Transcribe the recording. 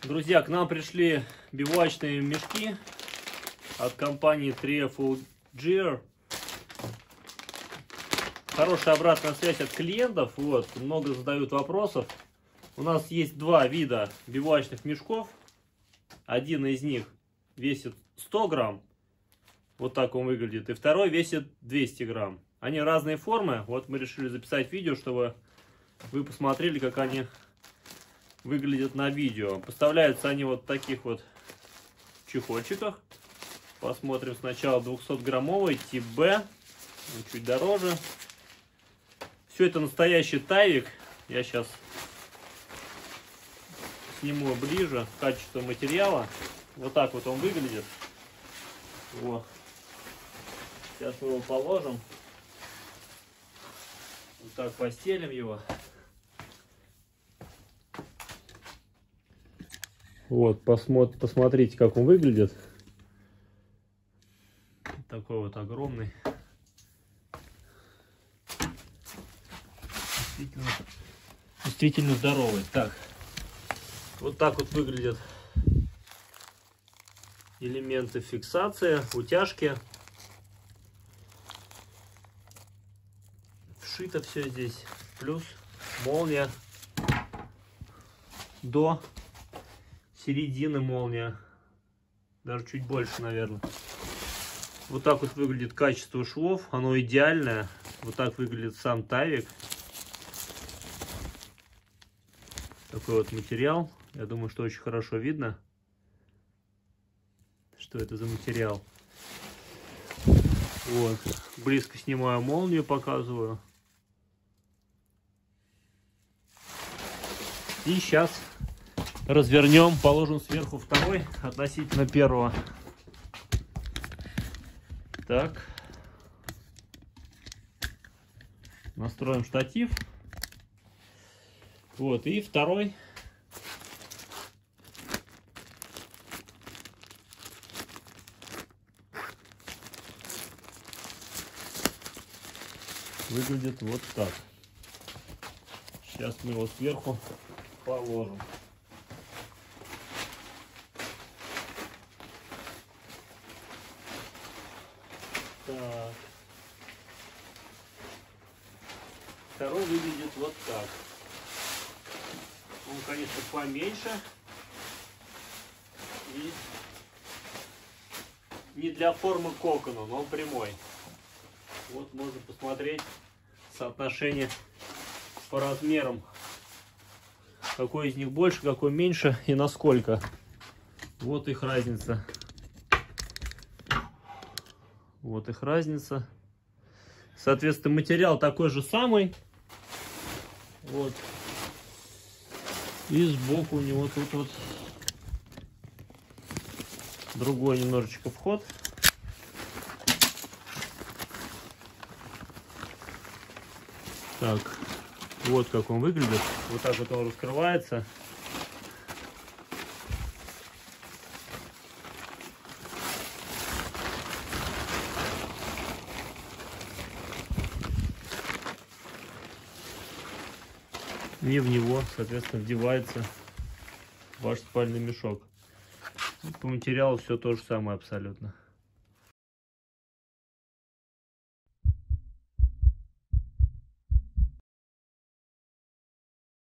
Друзья, к нам пришли бивуачные мешки от компании 3Full Gear. Хорошая обратная связь от клиентов. Вот, много задают вопросов. У нас есть два вида бивуачных мешков. Один из них весит 100 грамм. Вот так он выглядит. И второй весит 200 грамм. Они разные формы. Вот мы решили записать видео, чтобы вы посмотрели, как они выглядят на видео. Поставляются они вот в таких вот чехольчиках. Посмотрим сначала 200-граммовый тип Б. Он чуть дороже. Все это настоящий тайвик. Я сейчас сниму ближе качество материала. Вот так вот он выглядит. Вот. Сейчас мы его положим. Вот так постелим его. Вот, посмотрите, как он выглядит. Такой вот огромный. Действительно здоровый. Так, вот так вот выглядят элементы фиксации, утяжки. Вшито все здесь. Плюс молния до середины молния. Даже чуть больше, наверное. Вот так вот выглядит качество швов. Оно идеальное. Вот так выглядит сам тайвик. Такой вот материал. Я думаю, что очень хорошо видно, что это за материал. Вот. Близко снимаю молнию, показываю. И сейчас развернем, положим сверху второй относительно первого. Так. Настроим штатив. Вот, и второй. Выглядит вот так. Сейчас мы его сверху положим. Так. Второй выглядит вот так. Он, конечно, поменьше. И не для формы кокона, но он прямой. Вот можно посмотреть соотношение по размерам. Какой из них больше, какой меньше и насколько. Вот их разница. Вот их разница. Соответственно, материал такой же самый. Вот. И сбоку у него тут вот другой немножечко вход. Так, вот как он выглядит. Вот так вот он раскрывается. И в него, соответственно, вдевается ваш спальный мешок. По материалу все то же самое абсолютно.